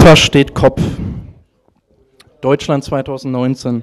Opa steht Kopf. Deutschland 2019.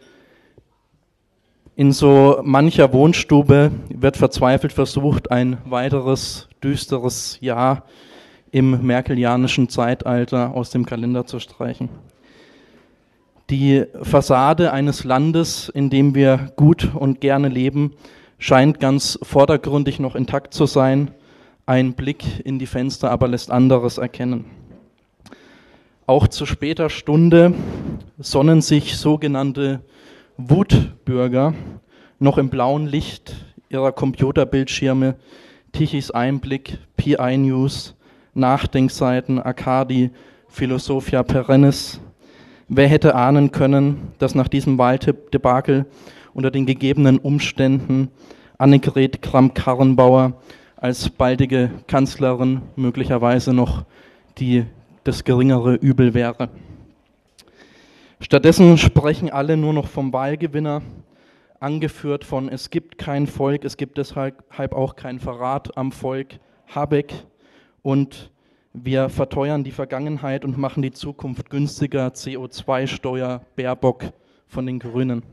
In so mancher Wohnstube wird verzweifelt versucht, ein weiteres düsteres Jahr im merkelianischen Zeitalter aus dem Kalender zu streichen. Die Fassade eines Landes, in dem wir gut und gerne leben, scheint ganz vordergründig noch intakt zu sein. Ein Blick in die Fenster aber lässt anderes erkennen. Auch zu später Stunde sonnen sich sogenannte Wutbürger noch im blauen Licht ihrer Computerbildschirme Tichys Einblick, PI News, Nachdenkseiten, Arcadi, Philosophia Perennis. Wer hätte ahnen können, dass nach diesem Wahldebakel unter den gegebenen Umständen Annegret Kramp-Karrenbauer als baldige Kanzlerin möglicherweise noch das geringere Übel wäre. Stattdessen sprechen alle nur noch vom Wahlgewinner, angeführt von es gibt kein Volk, es gibt deshalb auch keinen Verrat am Volk, Habeck, und wir verteuern die Vergangenheit und machen die Zukunft günstiger, CO2-Steuer, Baerbock von den Grünen.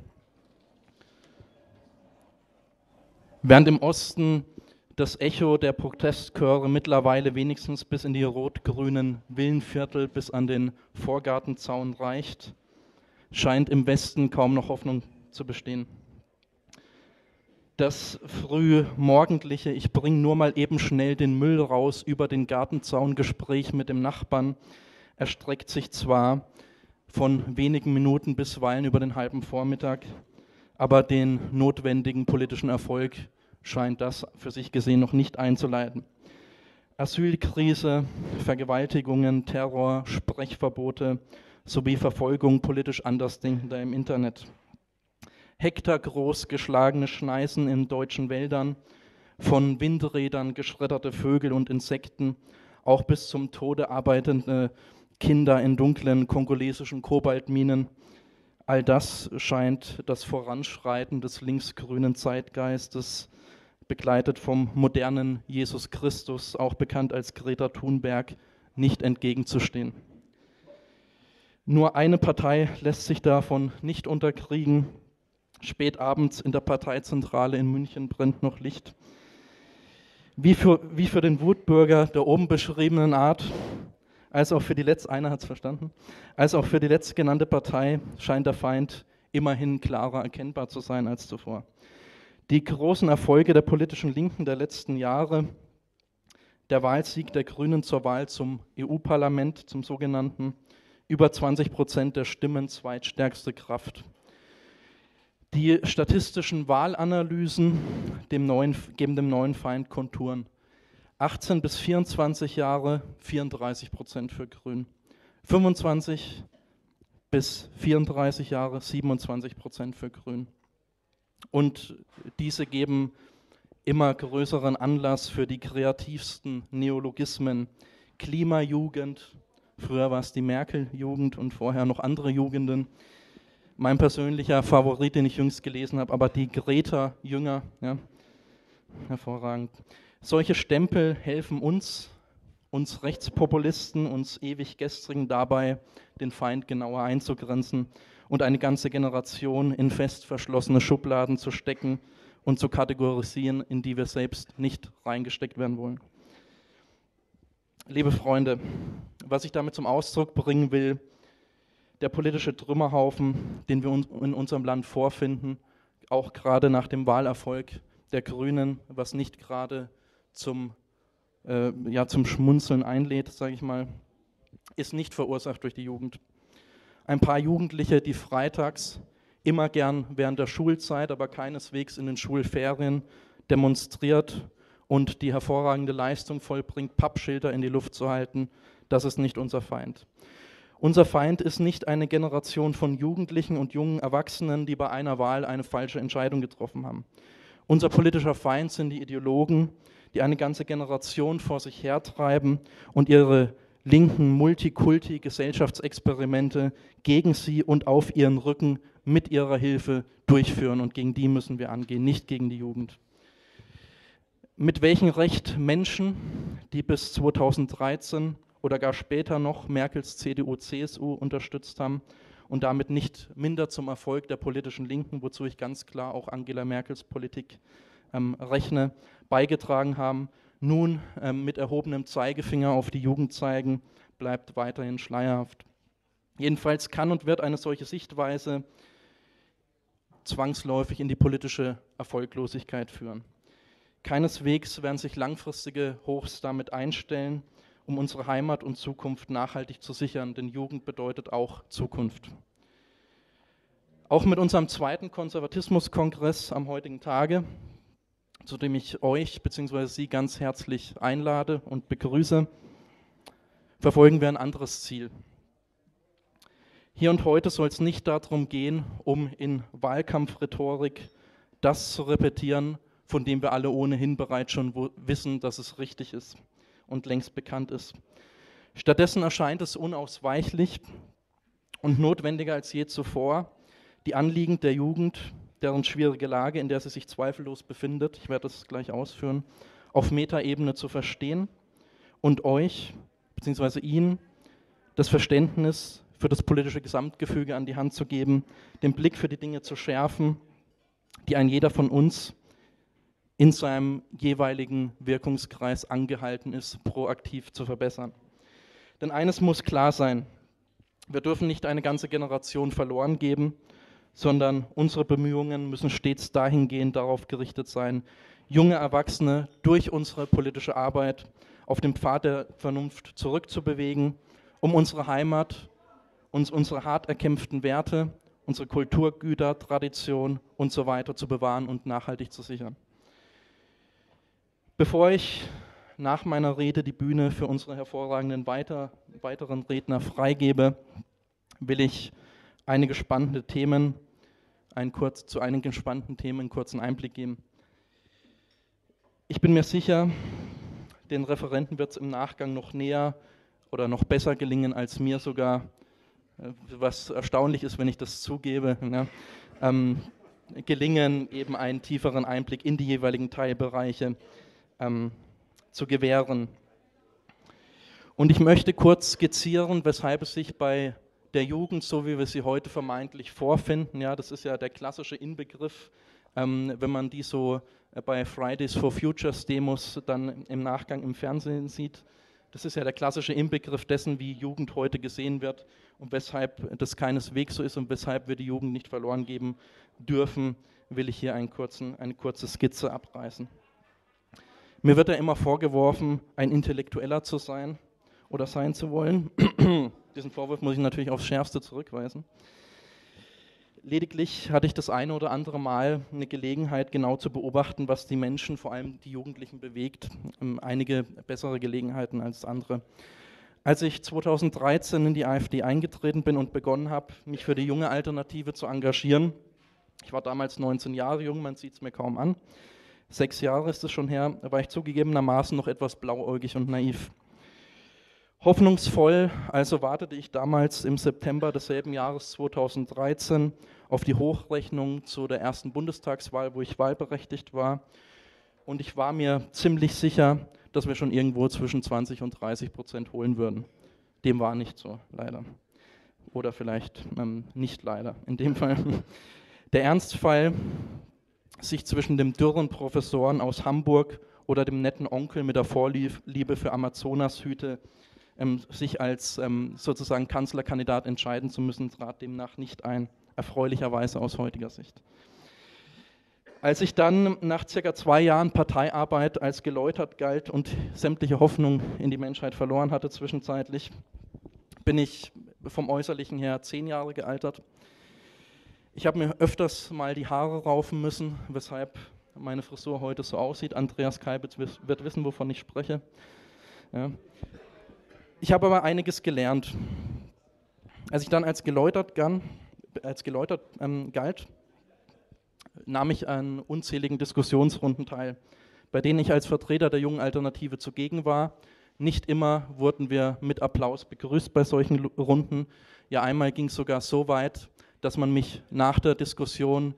Während im Osten das Echo der Protestchöre mittlerweile wenigstens bis in die rot-grünen Villenviertel, bis an den Vorgartenzaun reicht, scheint im Westen kaum noch Hoffnung zu bestehen. Das frühmorgendliche Ich bringe nur mal eben schnell den Müll raus über den Gartenzaun Gespräch mit dem Nachbarn erstreckt sich zwar von wenigen Minuten bisweilen über den halben Vormittag, aber den notwendigen politischen Erfolg scheint das für sich gesehen noch nicht einzuleiten. Asylkrise, Vergewaltigungen, Terror, Sprechverbote sowie Verfolgung politisch Andersdenkender im Internet. Hektargroß geschlagene Schneisen in deutschen Wäldern, von Windrädern geschredderte Vögel und Insekten, auch bis zum Tode arbeitende Kinder in dunklen kongolesischen Kobaltminen. All das scheint das Voranschreiten des linksgrünen Zeitgeistes, begleitet vom modernen Jesus Christus, auch bekannt als Greta Thunberg, nicht entgegenzustehen. Nur eine Partei lässt sich davon nicht unterkriegen. Spät abends in der Parteizentrale in München brennt noch Licht. Wie für den Wutbürger der oben beschriebenen Art, als auch für die letztgenannte Partei scheint der Feind immerhin klarer erkennbar zu sein als zuvor. Die großen Erfolge der politischen Linken der letzten Jahre, der Wahlsieg der Grünen zur Wahl zum EU-Parlament, zum sogenannten, über 20% der Stimmen, zweitstärkste Kraft. Die statistischen Wahlanalysen geben dem neuen Feind Konturen. 18 bis 24 Jahre, 34% für Grün. 25 bis 34 Jahre, 27% für Grün. Und diese geben immer größeren Anlass für die kreativsten Neologismen. Klimajugend, früher war es die Merkel-Jugend und vorher noch andere Jugenden. Mein persönlicher Favorit, den ich jüngst gelesen habe, aber die Greta-Jünger, ja, hervorragend. Solche Stempel helfen uns Rechtspopulisten, uns ewig Gestrigen dabei, den Feind genauer einzugrenzen und eine ganze Generation in fest verschlossene Schubladen zu stecken und zu kategorisieren, in die wir selbst nicht reingesteckt werden wollen. Liebe Freunde, was ich damit zum Ausdruck bringen will, der politische Trümmerhaufen, den wir in unserem Land vorfinden, auch gerade nach dem Wahlerfolg der Grünen, was nicht gerade zum Schmunzeln einlädt, sage ich mal, ist nicht verursacht durch die Jugend. Ein paar Jugendliche, die freitags immer gern während der Schulzeit, aber keineswegs in den Schulferien demonstriert und die hervorragende Leistung vollbringt, Pappschilder in die Luft zu halten, das ist nicht unser Feind. Unser Feind ist nicht eine Generation von Jugendlichen und jungen Erwachsenen, die bei einer Wahl eine falsche Entscheidung getroffen haben. Unser politischer Feind sind die Ideologen, die eine ganze Generation vor sich hertreiben und ihre linken Multikulti-Gesellschaftsexperimente gegen sie und auf ihren Rücken mit ihrer Hilfe durchführen. Und gegen die müssen wir angehen, nicht gegen die Jugend. Mit welchem Recht Menschen, die bis 2013 oder gar später noch Merkels CDU, CSU unterstützt haben und damit nicht minder zum Erfolg der politischen Linken, wozu ich ganz klar auch Angela Merkels Politik rechne, beigetragen haben, nun mit erhobenem Zeigefinger auf die Jugend zeigen, bleibt weiterhin schleierhaft. Jedenfalls kann und wird eine solche Sichtweise zwangsläufig in die politische Erfolglosigkeit führen. Keineswegs werden sich langfristige Hochs damit einstellen, um unsere Heimat und Zukunft nachhaltig zu sichern, denn Jugend bedeutet auch Zukunft. Auch mit unserem zweiten Konservatismuskongress am heutigen Tage, zu dem ich euch bzw. Sie ganz herzlich einlade und begrüße, verfolgen wir ein anderes Ziel. Hier und heute soll es nicht darum gehen, um in Wahlkampfrhetorik das zu repetieren, von dem wir alle ohnehin bereits schon wissen, dass es richtig ist und längst bekannt ist. Stattdessen erscheint es unausweichlich und notwendiger als je zuvor, die Anliegen der Jugend, deren schwierige Lage, in der sie sich zweifellos befindet, ich werde das gleich ausführen, auf Metaebene zu verstehen und euch bzw. Ihnen das Verständnis für das politische Gesamtgefüge an die Hand zu geben, den Blick für die Dinge zu schärfen, die ein jeder von uns in seinem jeweiligen Wirkungskreis angehalten ist, proaktiv zu verbessern. Denn eines muss klar sein, wir dürfen nicht eine ganze Generation verloren geben, sondern unsere Bemühungen müssen stets dahingehend darauf gerichtet sein, junge Erwachsene durch unsere politische Arbeit auf den Pfad der Vernunft zurückzubewegen, um unsere Heimat, unsere hart erkämpften Werte, unsere Kulturgüter, Tradition und so weiter zu bewahren und nachhaltig zu sichern. Bevor ich nach meiner Rede die Bühne für unsere hervorragenden weiteren Redner freigebe, will ich einige spannende Themen, zu einigen spannenden Themen einen kurzen Einblick geben. Ich bin mir sicher, den Referenten wird es im Nachgang noch näher oder noch besser gelingen als mir sogar, was erstaunlich ist, wenn ich das zugebe, gelingen, eben einen tieferen Einblick in die jeweiligen Teilbereiche zu gewähren. Und ich möchte kurz skizzieren, weshalb es sich bei der Jugend, so wie wir sie heute vermeintlich vorfinden, ja, das ist ja der klassische Inbegriff, wenn man die so bei Fridays for Futures Demos dann im Nachgang im Fernsehen sieht, das ist ja der klassische Inbegriff dessen, wie Jugend heute gesehen wird und weshalb das keineswegs so ist und weshalb wir die Jugend nicht verloren geben dürfen, will ich hier eine kurze Skizze abreißen. Mir wird ja immer vorgeworfen, ein Intellektueller zu sein oder sein zu wollen. Diesen Vorwurf muss ich natürlich aufs Schärfste zurückweisen. Lediglich hatte ich das eine oder andere Mal eine Gelegenheit, genau zu beobachten, was die Menschen, vor allem die Jugendlichen, bewegt. Einige bessere Gelegenheiten als andere. Als ich 2013 in die AfD eingetreten bin und begonnen habe, mich für die junge Alternative zu engagieren, ich war damals 19 Jahre jung, man sieht es mir kaum an, 6 Jahre ist es schon her, da war ich zugegebenermaßen noch etwas blauäugig und naiv. Hoffnungsvoll also wartete ich damals im September desselben Jahres 2013 auf die Hochrechnung zu der ersten Bundestagswahl, wo ich wahlberechtigt war. Und ich war mir ziemlich sicher, dass wir schon irgendwo zwischen 20% und 30% holen würden. Dem war nicht so, leider. Oder vielleicht nicht leider, in dem Fall. Der Ernstfall, sich zwischen dem dürren Professoren aus Hamburg oder dem netten Onkel mit der Vorliebe für Amazonashüte sich als sozusagen Kanzlerkandidat entscheiden zu müssen, trat demnach nicht ein, erfreulicherweise aus heutiger Sicht. Als ich dann nach ca. 2 Jahren Parteiarbeit als geläutert galt und sämtliche Hoffnung in die Menschheit verloren hatte zwischenzeitlich, bin ich vom Äußerlichen her 10 Jahre gealtert. Ich habe mir öfters mal die Haare raufen müssen, weshalb meine Frisur heute so aussieht. Andreas Kalbitz wird wissen, wovon ich spreche. Ja. Ich habe aber einiges gelernt. Als ich dann als geläutert galt, nahm ich an unzähligen Diskussionsrunden teil, bei denen ich als Vertreter der jungen Alternative zugegen war. Nicht immer wurden wir mit Applaus begrüßt bei solchen Runden. Ja, einmal ging es sogar so weit, dass man mich nach der Diskussion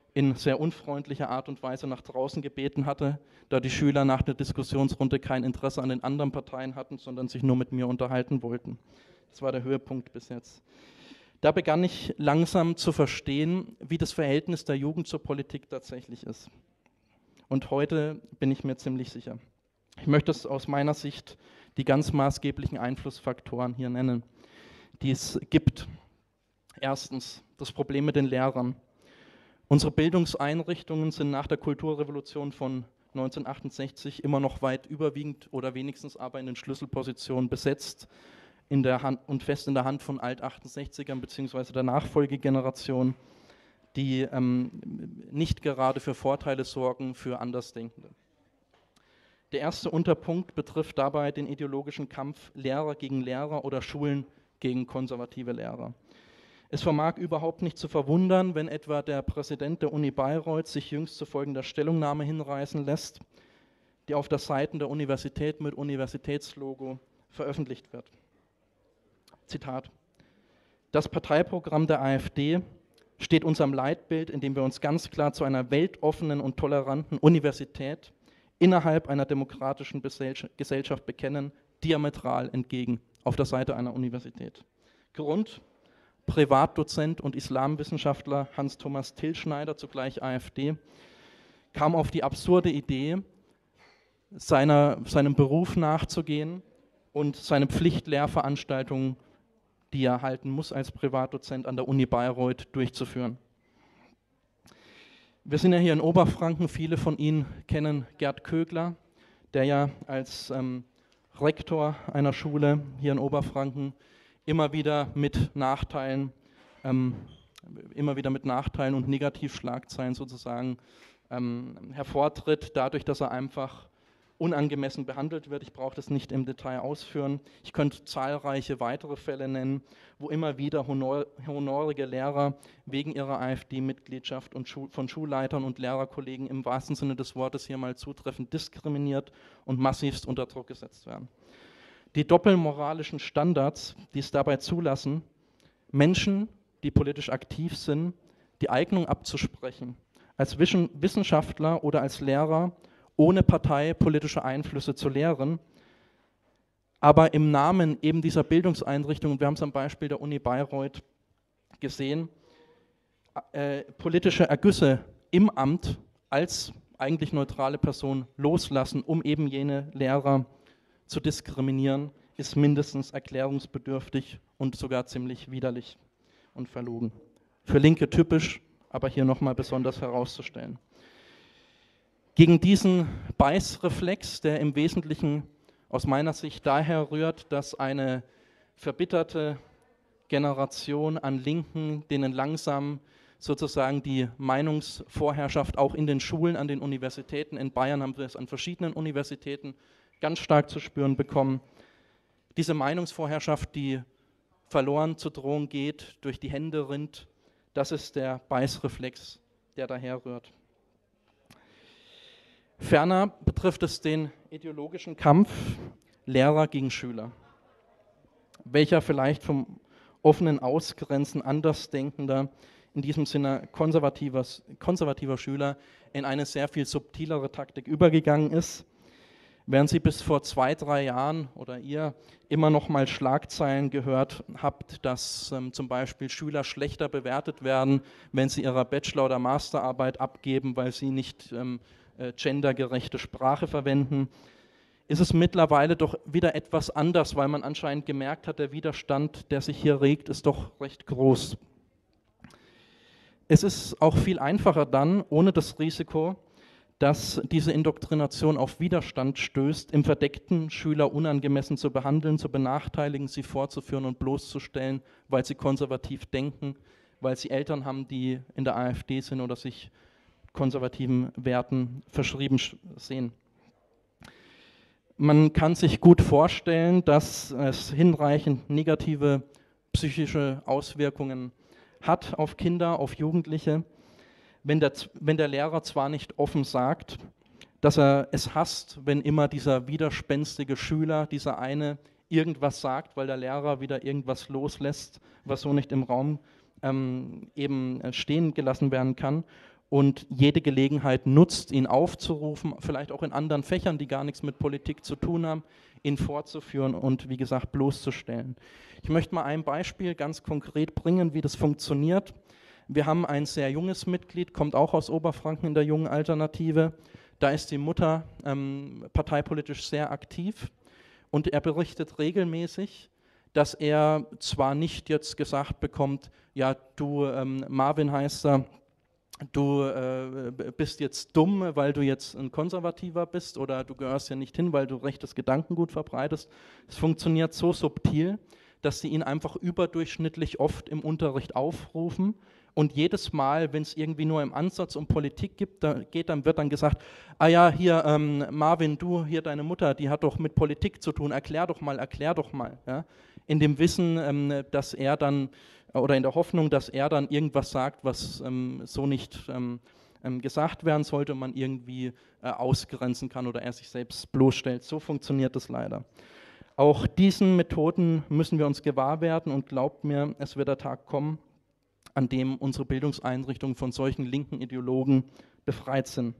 in sehr unfreundlicher Art und Weise nach draußen gebeten hatte, da die Schüler nach der Diskussionsrunde kein Interesse an den anderen Parteien hatten, sondern sich nur mit mir unterhalten wollten. Das war der Höhepunkt bis jetzt. Da begann ich langsam zu verstehen, wie das Verhältnis der Jugend zur Politik tatsächlich ist. Und heute bin ich mir ziemlich sicher. Ich möchte es aus meiner Sicht die ganz maßgeblichen Einflussfaktoren hier nennen, die es gibt. Erstens, das Problem mit den Lehrern. Unsere Bildungseinrichtungen sind nach der Kulturrevolution von 1968 immer noch weit überwiegend oder wenigstens aber in den Schlüsselpositionen besetzt in der Hand und fest in der Hand von Alt-68ern bzw. der Nachfolgegeneration, die nicht gerade für Vorteile sorgen für Andersdenkende. Der erste Unterpunkt betrifft dabei den ideologischen Kampf Lehrer gegen Lehrer oder Schulen gegen konservative Lehrer. Es vermag überhaupt nicht zu verwundern, wenn etwa der Präsident der Uni Bayreuth sich jüngst zu folgender Stellungnahme hinreißen lässt, die auf der Seiten der Universität mit Universitätslogo veröffentlicht wird. Zitat: Das Parteiprogramm der AfD steht unserem Leitbild, in dem wir uns ganz klar zu einer weltoffenen und toleranten Universität innerhalb einer demokratischen Gesellschaft bekennen, diametral entgegen, auf der Seite einer Universität. Grund: Privatdozent und Islamwissenschaftler Hans-Thomas Tilschneider, zugleich AfD, kam auf die absurde Idee, seinem Beruf nachzugehen und seine Pflichtlehrveranstaltungen, die er halten muss als Privatdozent an der Uni Bayreuth, durchzuführen. Wir sind ja hier in Oberfranken, viele von Ihnen kennen Gerd Kögler, der ja als Rektor einer Schule hier in Oberfranken immer wieder mit Nachteilen und Negativschlagzeilen sozusagen hervortritt, dadurch, dass er einfach unangemessen behandelt wird. Ich brauche das nicht im Detail ausführen. Ich könnte zahlreiche weitere Fälle nennen, wo immer wieder honorige Lehrer wegen ihrer AfD-Mitgliedschaft und von Schulleitern und Lehrerkollegen im wahrsten Sinne des Wortes hier mal zutreffend diskriminiert und massivst unter Druck gesetzt werden. Die doppelmoralischen Standards, die es dabei zulassen, Menschen, die politisch aktiv sind, die Eignung abzusprechen, als Wissenschaftler oder als Lehrer ohne parteipolitische Einflüsse zu lehren, aber im Namen eben dieser Bildungseinrichtung, und wir haben es am Beispiel der Uni Bayreuth gesehen, politische Ergüsse im Amt als eigentlich neutrale Person loslassen, um eben jene Lehrer zu diskriminieren, ist mindestens erklärungsbedürftig und sogar ziemlich widerlich und verlogen. Für Linke typisch, aber hier nochmal besonders herauszustellen. Gegen diesen Beißreflex, der im Wesentlichen aus meiner Sicht daher rührt, dass eine verbitterte Generation an Linken, denen langsam sozusagen die Meinungsvorherrschaft auch in den Schulen, an den Universitäten, in Bayern haben wir es an verschiedenen Universitäten ganz stark zu spüren bekommen, diese Meinungsvorherrschaft, die verloren zu drohen geht, durch die Hände rinnt, das ist der Beißreflex, der daher rührt. Ferner betrifft es den ideologischen Kampf Lehrer gegen Schüler, welcher vielleicht vom offenen Ausgrenzen Andersdenkender, in diesem Sinne konservativer Schüler, in eine sehr viel subtilere Taktik übergegangen ist. Während Sie bis vor 2-3 Jahren oder ihr immer noch mal Schlagzeilen gehört habt, dass zum Beispiel Schüler schlechter bewertet werden, wenn sie ihre Bachelor- oder Masterarbeit abgeben, weil sie nicht gendergerechte Sprache verwenden, ist es mittlerweile doch wieder etwas anders, weil man anscheinend gemerkt hat, der Widerstand, der sich hier regt, ist doch recht groß. Es ist auch viel einfacher dann, ohne das Risiko, dass diese Indoktrination auf Widerstand stößt, im Verdeckten Schüler unangemessen zu behandeln, zu benachteiligen, sie vorzuführen und bloßzustellen, weil sie konservativ denken, weil sie Eltern haben, die in der AfD sind oder sich konservativen Werten verschrieben sehen. Man kann sich gut vorstellen, dass es hinreichend negative psychische Auswirkungen hat auf Kinder, auf Jugendliche, wenn der Lehrer zwar nicht offen sagt, dass er es hasst, wenn immer dieser widerspenstige Schüler, dieser eine, irgendwas sagt, weil der Lehrer wieder irgendwas loslässt, was so nicht im Raum eben stehen gelassen werden kann. und jede Gelegenheit nutzt, ihn aufzurufen, vielleicht auch in anderen Fächern, die gar nichts mit Politik zu tun haben, ihn vorzuführen und, wie gesagt, bloßzustellen. Ich möchte mal ein Beispiel ganz konkret bringen, wie das funktioniert. Wir haben ein sehr junges Mitglied, kommt auch aus Oberfranken in der Jungen Alternative. Da ist die Mutter parteipolitisch sehr aktiv und er berichtet regelmäßig, dass er zwar nicht jetzt gesagt bekommt, ja, du Marvin heißt er, du bist jetzt dumm, weil du jetzt ein Konservativer bist oder du gehörst ja nicht hin, weil du rechtes Gedankengut verbreitest. Es funktioniert so subtil, dass sie ihn einfach überdurchschnittlich oft im Unterricht aufrufen und jedes Mal, wenn es irgendwie nur im Ansatz um Politik geht, dann wird dann gesagt, ah ja, hier Marvin, du, hier deine Mutter, die hat doch mit Politik zu tun, erklär doch mal. Ja? In dem Wissen, dass er dann oder in der Hoffnung, dass er dann irgendwas sagt, was so nicht gesagt werden sollte und man irgendwie ausgrenzen kann oder er sich selbst bloßstellt. So funktioniert es leider. Auch diesen Methoden müssen wir uns gewahr werden und glaubt mir, es wird der Tag kommen, an dem unsere Bildungseinrichtungen von solchen linken Ideologen befreit sind.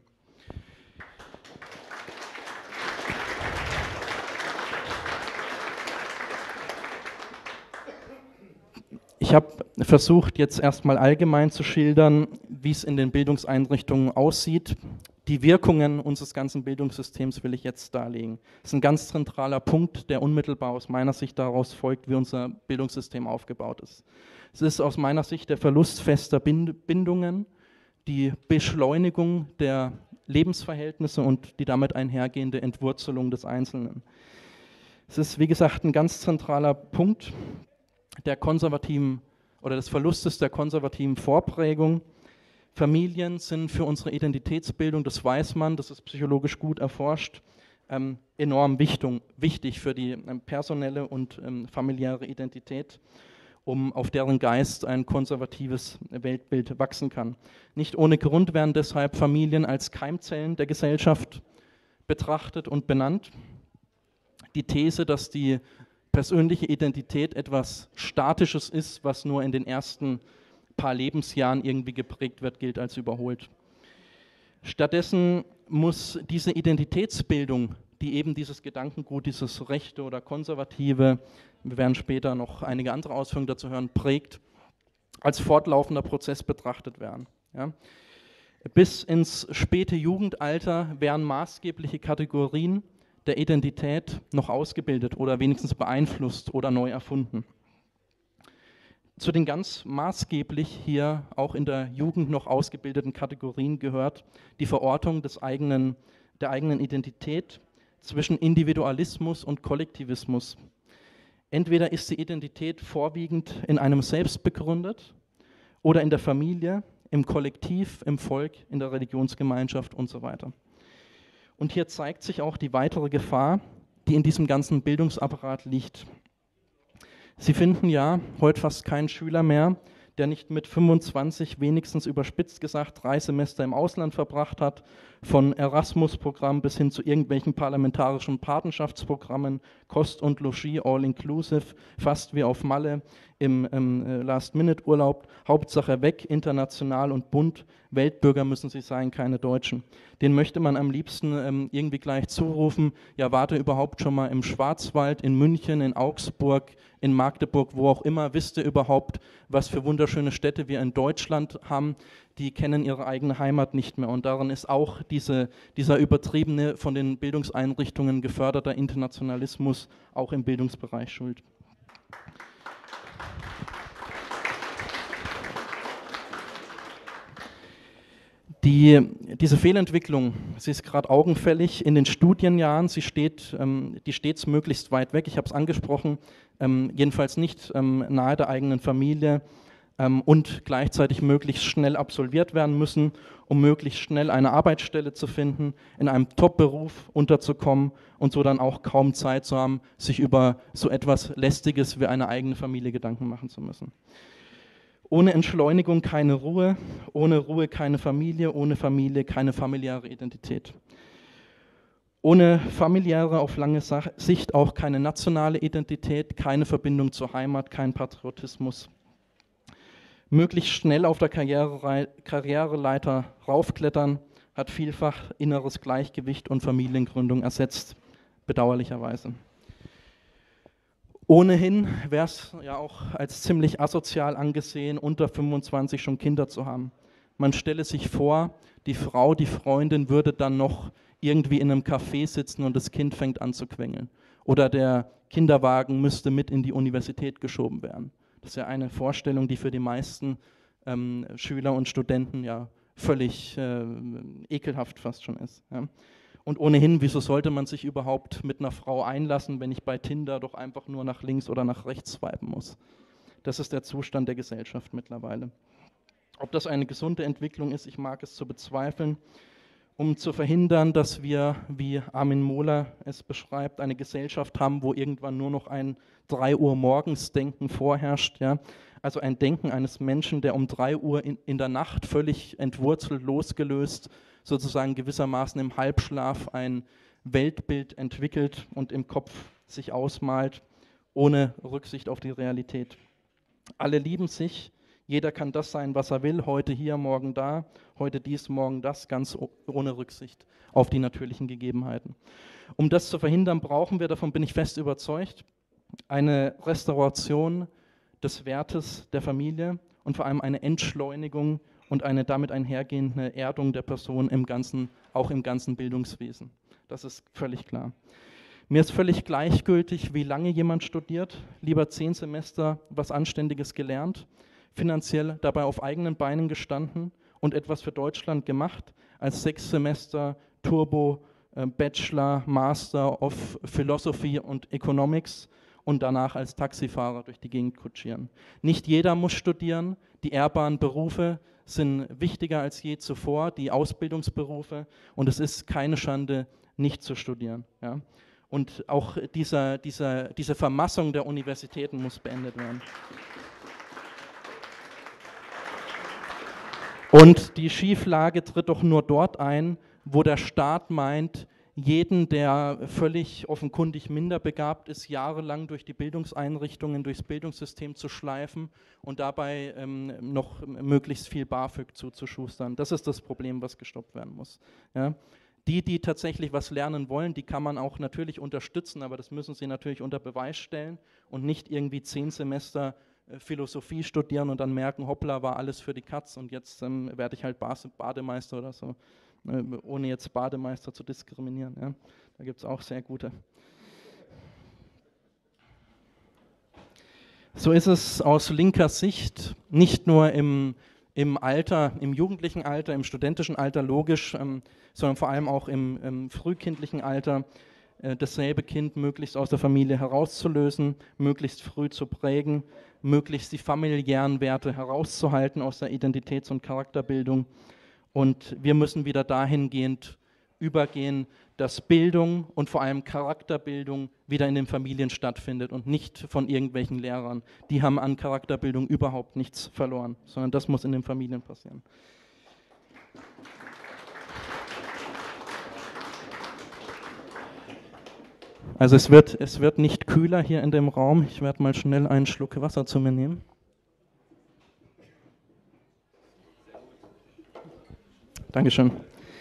Ich habe versucht, jetzt erstmal allgemein zu schildern, wie es in den Bildungseinrichtungen aussieht. Die Wirkungen unseres ganzen Bildungssystems will ich jetzt darlegen. Das ist ein ganz zentraler Punkt, der unmittelbar aus meiner Sicht daraus folgt, wie unser Bildungssystem aufgebaut ist. Es ist aus meiner Sicht der Verlust fester Bindungen, die Beschleunigung der Lebensverhältnisse und die damit einhergehende Entwurzelung des Einzelnen. Es ist, wie gesagt, ein ganz zentraler Punkt der konservativen oder des Verlustes der konservativen Vorprägung. Familien sind für unsere Identitätsbildung, das weiß man, das ist psychologisch gut erforscht, enorm wichtig für die personelle und familiäre Identität, um auf deren Geist ein konservatives Weltbild wachsen kann. Nicht ohne Grund werden deshalb Familien als Keimzellen der Gesellschaft betrachtet und benannt. Die These, dass die persönliche Identität etwas Statisches ist, was nur in den ersten paar Lebensjahren irgendwie geprägt wird, gilt als überholt. Stattdessen muss diese Identitätsbildung, die eben dieses Gedankengut, dieses Rechte oder Konservative, wir werden später noch einige andere Ausführungen dazu hören, prägt, als fortlaufender Prozess betrachtet werden. Ja. Bis ins späte Jugendalter werden maßgebliche Kategorien der Identität noch ausgebildet oder wenigstens beeinflusst oder neu erfunden. Zu den ganz maßgeblich hier auch in der Jugend noch ausgebildeten Kategorien gehört die Verortung der eigenen Identität zwischen Individualismus und Kollektivismus. Entweder ist die Identität vorwiegend in einem Selbst begründet oder in der Familie, im Kollektiv, im Volk, in der Religionsgemeinschaft und so weiter. Und hier zeigt sich auch die weitere Gefahr, die in diesem ganzen Bildungsapparat liegt. Sie finden ja heute fast keinen Schüler mehr, der nicht mit 25 wenigstens überspitzt gesagt 3 Semester im Ausland verbracht hat, von Erasmus-Programm bis hin zu irgendwelchen parlamentarischen Patenschaftsprogrammen, Kost und Logis, all-inclusive, fast wie auf Malle im Last-Minute-Urlaub, Hauptsache weg, international und bunt, Weltbürger müssen sie sein, keine Deutschen. Den möchte man am liebsten irgendwie gleich zurufen, ja, warte überhaupt schon mal im Schwarzwald, in München, in Augsburg, in Magdeburg, wo auch immer, wisst ihr überhaupt, was für wunderschöne Städte wir in Deutschland haben, die kennen ihre eigene Heimat nicht mehr. Und daran ist auch dieser übertriebene, von den Bildungseinrichtungen geförderter Internationalismus auch im Bildungsbereich schuld. Diese Fehlentwicklung, sie ist gerade augenfällig in den Studienjahren, die steht möglichst weit weg, ich habe es angesprochen, jedenfalls nicht nahe der eigenen Familie und gleichzeitig möglichst schnell absolviert werden müssen, um möglichst schnell eine Arbeitsstelle zu finden, in einem Top-Beruf unterzukommen und so dann auch kaum Zeit zu haben, sich über so etwas Lästiges wie eine eigene Familie Gedanken machen zu müssen. Ohne Entschleunigung keine Ruhe, ohne Ruhe keine Familie, ohne Familie keine familiäre Identität. Ohne familiäre, auf lange Sicht auch keine nationale Identität, keine Verbindung zur Heimat, kein Patriotismus. Möglichst schnell auf der Karriereleiter raufklettern hat vielfach inneres Gleichgewicht und Familiengründung ersetzt, bedauerlicherweise. Ohnehin wäre es ja auch als ziemlich asozial angesehen, unter 25 schon Kinder zu haben. Man stelle sich vor, die Frau, die Freundin würde dann noch irgendwie in einem Café sitzen und das Kind fängt an zu quengeln. Oder der Kinderwagen müsste mit in die Universität geschoben werden. Das ist ja eine Vorstellung, die für die meisten Schüler und Studenten ja völlig ekelhaft fast schon ist. Ja. Und ohnehin, wieso sollte man sich überhaupt mit einer Frau einlassen, wenn ich bei Tinder doch einfach nur nach links oder nach rechts swipen muss? Das ist der Zustand der Gesellschaft mittlerweile. Ob das eine gesunde Entwicklung ist, ich mag es zu bezweifeln. Um zu verhindern, dass wir, wie Armin Mohler es beschreibt, eine Gesellschaft haben, wo irgendwann nur noch ein 3 Uhr morgens Denken vorherrscht. Ja? Also ein Denken eines Menschen, der um 3 Uhr in der Nacht völlig entwurzelt, losgelöst, sozusagen gewissermaßen im Halbschlaf ein Weltbild entwickelt und im Kopf sich ausmalt, ohne Rücksicht auf die Realität. Alle lieben sich. Jeder kann das sein, was er will, heute hier, morgen da, heute dies, morgen das, ganz ohne Rücksicht auf die natürlichen Gegebenheiten. Um das zu verhindern, brauchen wir, davon bin ich fest überzeugt, eine Restauration des Wertes der Familie und vor allem eine Entschleunigung und eine damit einhergehende Erdung der Person im ganzen, auch im ganzen Bildungswesen. Das ist völlig klar. Mir ist völlig gleichgültig, wie lange jemand studiert, lieber 10 Semester was Anständiges gelernt, finanziell dabei auf eigenen Beinen gestanden und etwas für Deutschland gemacht, als 6 Semester Turbo, Bachelor, Master of Philosophy und Economics und danach als Taxifahrer durch die Gegend kutschieren. Nicht jeder muss studieren, die ehrbaren Berufe sind wichtiger als je zuvor, die Ausbildungsberufe, und es ist keine Schande, nicht zu studieren. Ja? Und auch diese Vermassung der Universitäten muss beendet werden. Und die Schieflage tritt doch nur dort ein, wo der Staat meint, jeden, der völlig offenkundig minderbegabt ist, jahrelang durch die Bildungseinrichtungen, durchs Bildungssystem zu schleifen und dabei noch möglichst viel BAföG zuzuschustern. Das ist das Problem, was gestoppt werden muss. Ja? Die tatsächlich was lernen wollen, die kann man auch natürlich unterstützen, aber das müssen sie natürlich unter Beweis stellen und nicht irgendwie 10 Semester Philosophie studieren und dann merken, hoppla, war alles für die Katz und jetzt werde ich halt Bademeister oder so, ohne jetzt Bademeister zu diskriminieren. Ja. Da gibt es auch sehr gute. So ist es aus linker Sicht, nicht nur im Alter, im jugendlichen Alter, im studentischen Alter logisch, sondern vor allem auch im frühkindlichen Alter, dasselbe Kind möglichst aus der Familie herauszulösen, möglichst früh zu prägen, möglichst die familiären Werte herauszuhalten aus der Identitäts- und Charakterbildung. Und wir müssen wieder dahingehend übergehen, dass Bildung und vor allem Charakterbildung wieder in den Familien stattfindet und nicht von irgendwelchen Lehrern. Die haben an Charakterbildung überhaupt nichts verloren, sondern das muss in den Familien passieren. Also es wird nicht kühler hier in dem Raum. Ich werde mal schnell einen Schluck Wasser zu mir nehmen. Dankeschön.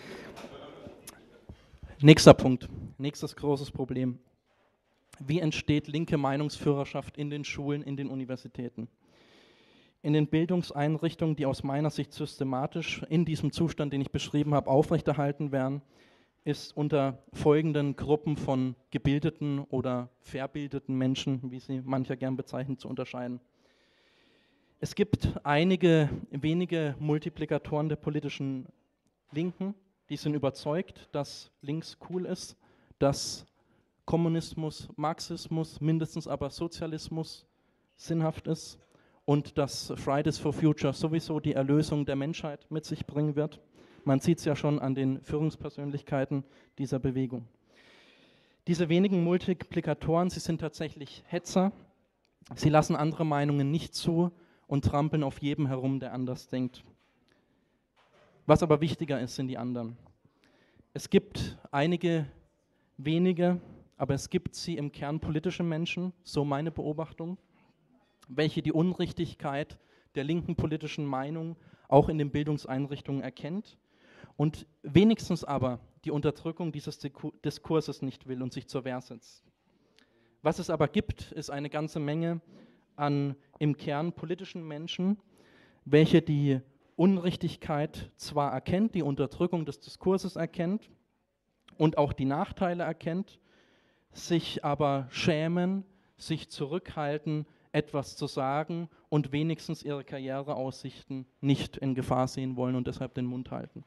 Nächster Punkt, nächstes großes Problem. Wie entsteht linke Meinungsführerschaft in den Schulen, in den Universitäten? In den Bildungseinrichtungen, die aus meiner Sicht systematisch in diesem Zustand, den ich beschrieben habe, aufrechterhalten werden, ist unter folgenden Gruppen von gebildeten oder verbildeten Menschen, wie sie mancher gern bezeichnen, zu unterscheiden. Es gibt einige wenige Multiplikatoren der politischen Linken, die sind überzeugt, dass links cool ist, dass Kommunismus, Marxismus, mindestens aber Sozialismus sinnhaft ist und dass Fridays for Future sowieso die Erlösung der Menschheit mit sich bringen wird. Man sieht es ja schon an den Führungspersönlichkeiten dieser Bewegung. Diese wenigen Multiplikatoren, sie sind tatsächlich Hetzer. Sie lassen andere Meinungen nicht zu und trampeln auf jedem herum, der anders denkt. Was aber wichtiger ist, sind die anderen. Es gibt einige wenige, aber es gibt sie im Kern politische Menschen, so meine Beobachtung, welche die Unrichtigkeit der linken politischen Meinung auch in den Bildungseinrichtungen erkennt und wenigstens aber die Unterdrückung dieses Diskurses nicht will und sich zur Wehr setzt. Was es aber gibt, ist eine ganze Menge an im Kern politischen Menschen, welche die Unrichtigkeit zwar erkennt, die Unterdrückung des Diskurses erkennt und auch die Nachteile erkennt, sich aber schämen, sich zurückhalten, etwas zu sagen und wenigstens ihre Karriereaussichten nicht in Gefahr sehen wollen und deshalb den Mund halten.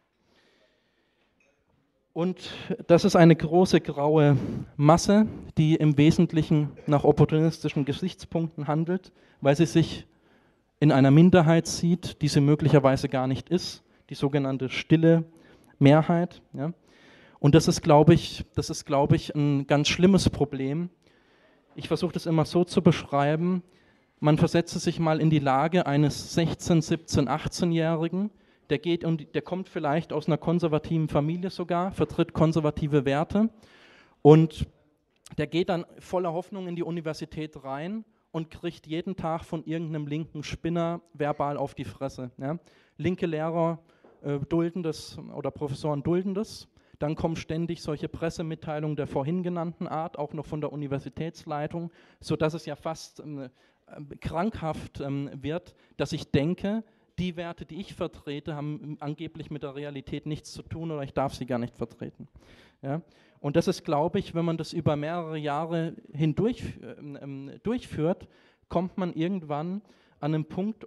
Und das ist eine große graue Masse, die im Wesentlichen nach opportunistischen Gesichtspunkten handelt, weil sie sich in einer Minderheit sieht, die sie möglicherweise gar nicht ist, die sogenannte stille Mehrheit. Ja. Und das ist, glaube ich, ein ganz schlimmes Problem. Ich versuche das immer so zu beschreiben, man versetze sich mal in die Lage eines 16-, 17-, 18-Jährigen, der kommt vielleicht aus einer konservativen Familie sogar, vertritt konservative Werte und der geht dann voller Hoffnung in die Universität rein und kriegt jeden Tag von irgendeinem linken Spinner verbal auf die Fresse. Ja. Linke Lehrer dulden das oder Professoren dulden das. Dann kommen ständig solche Pressemitteilungen der vorhin genannten Art, auch noch von der Universitätsleitung, sodass es ja fast krankhaft wird, dass ich denke, die Werte, die ich vertrete, haben angeblich mit der Realität nichts zu tun oder ich darf sie gar nicht vertreten. Ja? Und das ist, glaube ich, wenn man das über mehrere Jahre hindurch durchführt, kommt man irgendwann an einen Point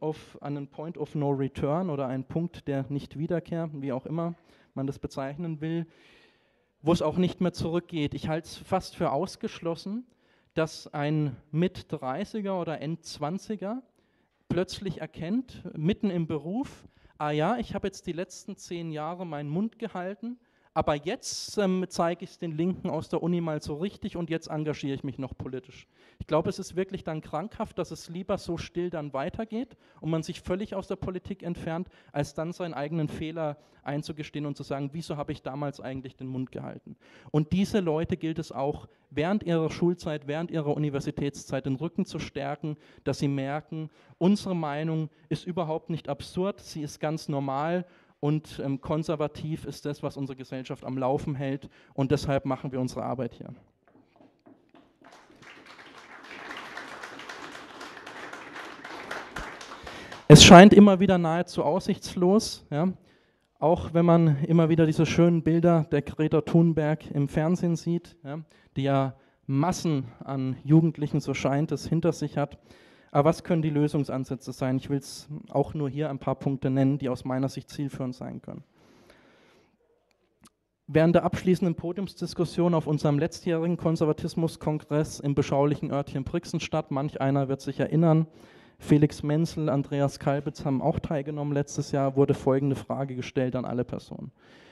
of no return oder einen Punkt der Nicht-Wiederkehr, wie auch immer man das bezeichnen will, wo es auch nicht mehr zurückgeht. Ich halte es fast für ausgeschlossen, dass ein Mit-30er oder End-20er plötzlich erkennt, mitten im Beruf, ah ja, ich habe jetzt die letzten 10 Jahre meinen Mund gehalten, aber jetzt zeige ich es den Linken aus der Uni mal so richtig und jetzt engagiere ich mich noch politisch. Ich glaube, es ist wirklich dann krankhaft, dass es lieber so still dann weitergeht und man sich völlig aus der Politik entfernt, als dann seinen eigenen Fehler einzugestehen und zu sagen, wieso habe ich damals eigentlich den Mund gehalten? Und diese Leute gilt es auch während ihrer Schulzeit, während ihrer Universitätszeit den Rücken zu stärken, dass sie merken, unsere Meinung ist überhaupt nicht absurd, sie ist ganz normal und konservativ ist das, was unsere Gesellschaft am Laufen hält und deshalb machen wir unsere Arbeit hier. Es scheint immer wieder nahezu aussichtslos, ja, auch wenn man immer wieder diese schönen Bilder der Greta Thunberg im Fernsehen sieht, ja, die ja Massen an Jugendlichen, so scheint es, hinter sich hat. Aber was können die Lösungsansätze sein? Ich will es auch nur hier ein paar Punkte nennen, die aus meiner Sicht zielführend sein können. Während der abschließenden Podiumsdiskussion auf unserem letztjährigen Konservatismuskongress im beschaulichen Örtchen Brixenstadt, manch einer wird sich erinnern, Felix Menzel, Andreas Kalbitz haben auch teilgenommen letztes Jahr, wurde folgende Frage gestellt an alle Personen.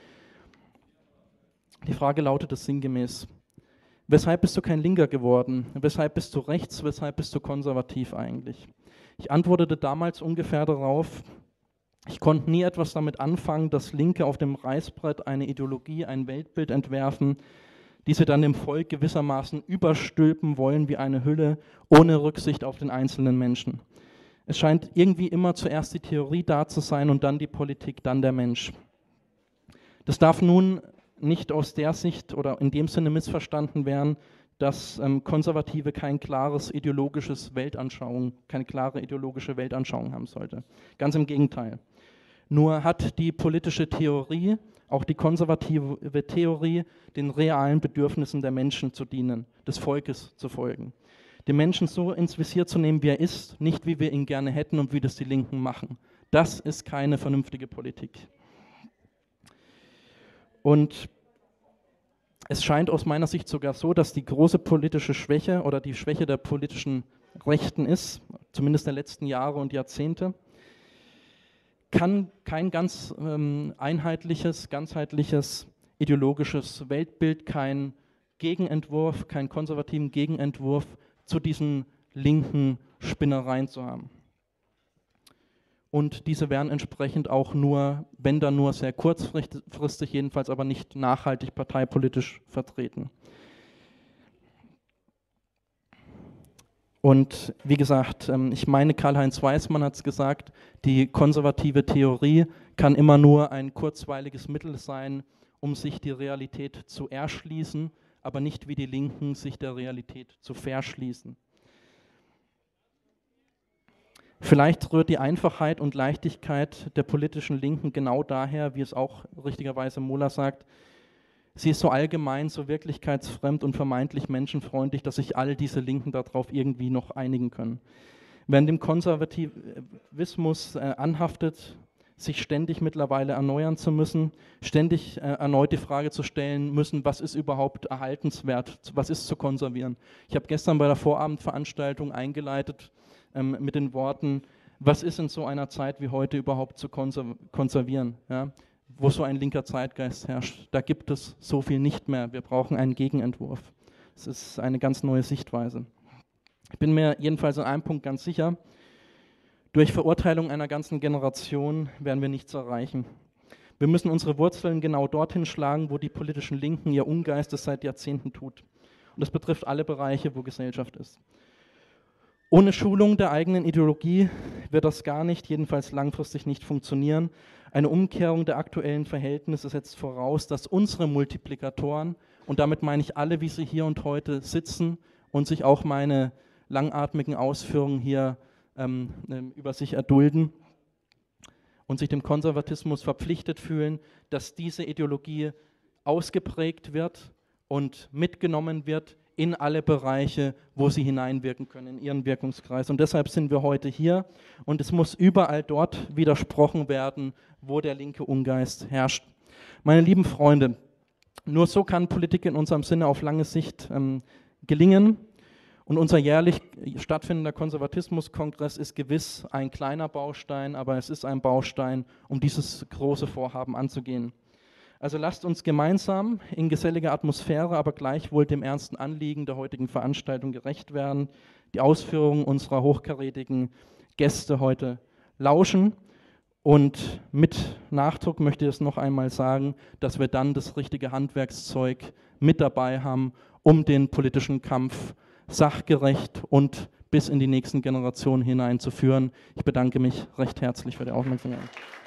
Die Frage lautete sinngemäß: Weshalb bist du kein Linker geworden? Weshalb bist du rechts? Weshalb bist du konservativ eigentlich? Ich antwortete damals ungefähr darauf, ich konnte nie etwas damit anfangen, dass Linke auf dem Reißbrett eine Ideologie, ein Weltbild entwerfen, die sie dann dem Volk gewissermaßen überstülpen wollen wie eine Hülle, ohne Rücksicht auf den einzelnen Menschen. Es scheint irgendwie immer zuerst die Theorie da zu sein und dann die Politik, dann der Mensch. Das darf nun nicht aus der Sicht oder in dem Sinne missverstanden werden, dass Konservative keine klare ideologische Weltanschauung haben sollte. Ganz im Gegenteil. Nur hat die politische Theorie, auch die konservative Theorie, den realen Bedürfnissen der Menschen zu dienen, des Volkes zu folgen. Den Menschen so ins Visier zu nehmen, wie er ist, nicht wie wir ihn gerne hätten und wie das die Linken machen. Das ist keine vernünftige Politik. Und es scheint aus meiner Sicht sogar so, dass die große politische Schwäche oder die Schwäche der politischen Rechten ist, zumindest der letzten Jahre und Jahrzehnte, kann kein ganz einheitliches, ganzheitliches ideologisches Weltbild, kein Gegenentwurf, keinen konservativen Gegenentwurf zu diesen linken Spinnereien zu haben. Und diese werden entsprechend auch nur, wenn dann nur sehr kurzfristig, jedenfalls aber nicht nachhaltig parteipolitisch vertreten. Und wie gesagt, ich meine, Karl-Heinz Weismann hat es gesagt, die konservative Theorie kann immer nur ein kurzweiliges Mittel sein, um sich die Realität zu erschließen, aber nicht wie die Linken sich der Realität zu verschließen. Vielleicht rührt die Einfachheit und Leichtigkeit der politischen Linken genau daher, wie es auch richtigerweise Mohler sagt, sie ist so allgemein, so wirklichkeitsfremd und vermeintlich menschenfreundlich, dass sich all diese Linken darauf irgendwie noch einigen können. Während dem Konservativismus anhaftet, sich ständig mittlerweile erneuern zu müssen, ständig erneut die Frage zu stellen müssen, was ist überhaupt erhaltenswert, was ist zu konservieren. Ich habe gestern bei der Vorabendveranstaltung eingeleitet mit den Worten, was ist in so einer Zeit wie heute überhaupt zu konservieren, ja? Wo so ein linker Zeitgeist herrscht. Da gibt es so viel nicht mehr. Wir brauchen einen Gegenentwurf. Es ist eine ganz neue Sichtweise. Ich bin mir jedenfalls an einem Punkt ganz sicher, durch Verurteilung einer ganzen Generation werden wir nichts erreichen. Wir müssen unsere Wurzeln genau dorthin schlagen, wo die politischen Linken ihr Ungeist es seit Jahrzehnten tut. Und das betrifft alle Bereiche, wo Gesellschaft ist. Ohne Schulung der eigenen Ideologie wird das gar nicht, jedenfalls langfristig nicht funktionieren. Eine Umkehrung der aktuellen Verhältnisse setzt voraus, dass unsere Multiplikatoren, und damit meine ich alle, wie sie hier und heute sitzen und sich auch meine langatmigen Ausführungen hier über sich erdulden und sich dem Konservatismus verpflichtet fühlen, dass diese Ideologie ausgeprägt wird und mitgenommen wird in alle Bereiche, wo sie hineinwirken können, in ihren Wirkungskreis. Und deshalb sind wir heute hier und es muss überall dort widersprochen werden, wo der linke Ungeist herrscht. Meine lieben Freunde, nur so kann Politik in unserem Sinne auf lange Sicht gelingen. Und unser jährlich stattfindender Konservatismuskongress ist gewiss ein kleiner Baustein, aber es ist ein Baustein, um dieses große Vorhaben anzugehen. Also lasst uns gemeinsam in geselliger Atmosphäre, aber gleichwohl dem ernsten Anliegen der heutigen Veranstaltung gerecht werden, die Ausführungen unserer hochkarätigen Gäste heute lauschen. Und mit Nachdruck möchte ich es noch einmal sagen, dass wir dann das richtige Handwerkszeug mit dabei haben, um den politischen Kampf sachgerecht und bis in die nächsten Generationen hineinzuführen. Ich bedanke mich recht herzlich für die Aufmerksamkeit.